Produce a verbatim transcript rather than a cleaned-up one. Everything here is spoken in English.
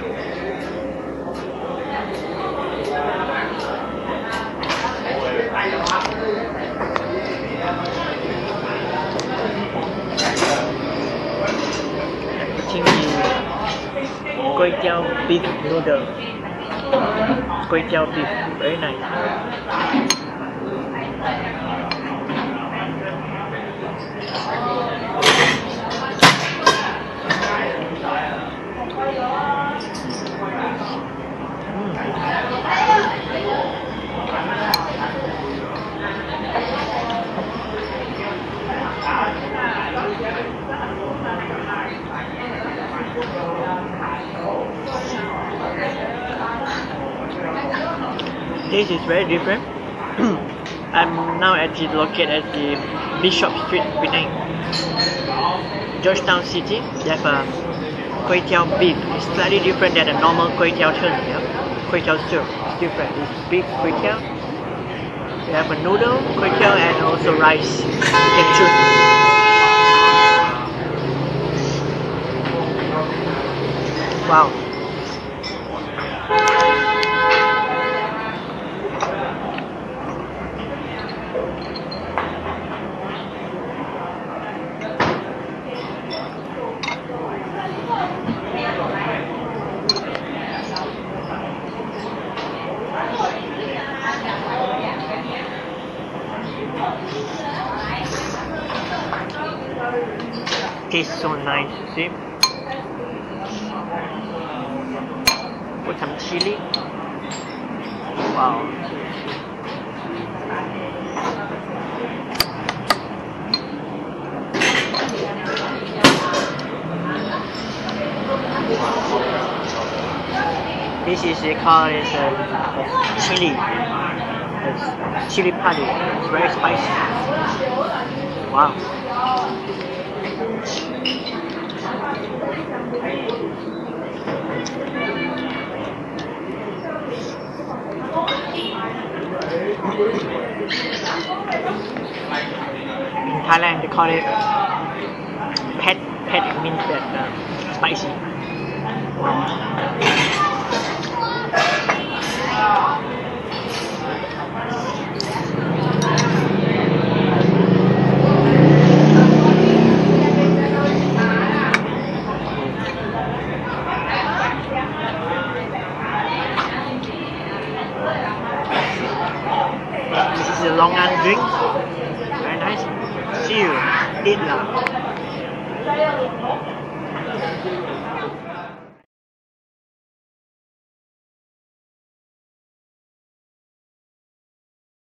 Eating the Koay Teow beef noodle. Koay Teow beef, very nice. This is very different. I'm now at the located at the Bishop Street, Penang, Georgetown City. They have a Koay Teow beef. It's slightly different than a normal Koay Teow turn. Yeah? Koay Teow stew. It's different. It's beef Koay Teow. They have a noodle Koay Teow and also rice. You can choose. Wow. Tastes so nice, see? Put some chili. Wow. This is they call it uh, chili. It's chili padi. It's very spicy. Wow. In Thailand they call it pet. Pet means that uh, spicy. This is a long and drink. Very nice. See you. EatLah.